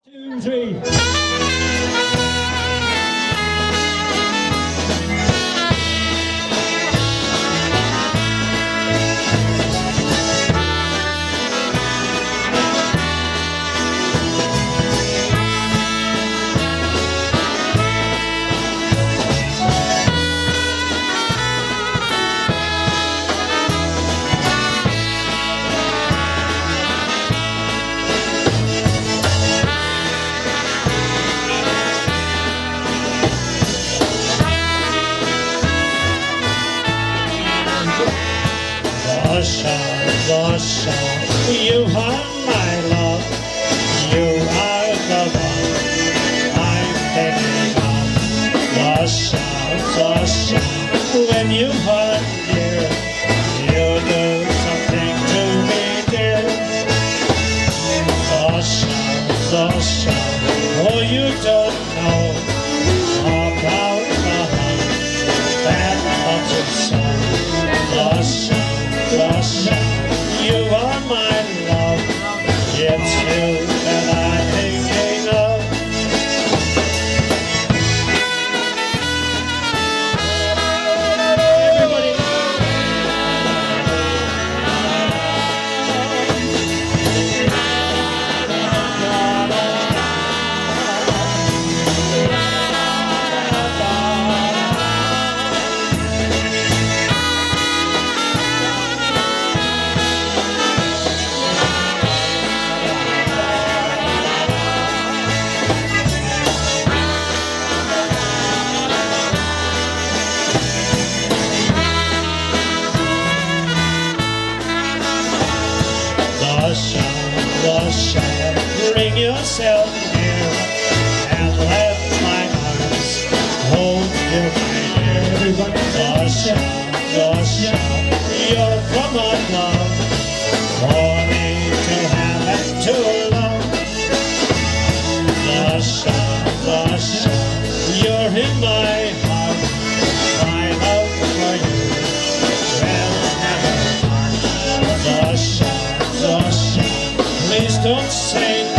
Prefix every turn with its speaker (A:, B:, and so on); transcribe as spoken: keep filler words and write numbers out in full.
A: Two, three.
B: Russia, Russia, you are my love, you are the one I'm thinking of. Russia, Russia, when you are near, you do something to me, dear. Russia, Russia, oh you don't know about the heart that loves you so. Russia, Russia, you are my love, it's you that I'm thinking of. Everybody. Russia, Russia, bring yourself near and let my arms hold you right here. Everybody, Russia, Russia, you're from above, for me to have and to love. Russia, Russia, you're in my heart, my love for you will never part. Russia, Russia, please don't say